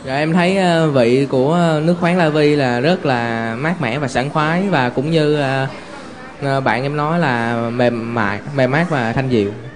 Dạ, em thấy vị của nước khoáng La Vi là rất là mát mẻ và sảng khoái, và cũng như bạn em nói là mềm mại, mềm mát và thanh dịu.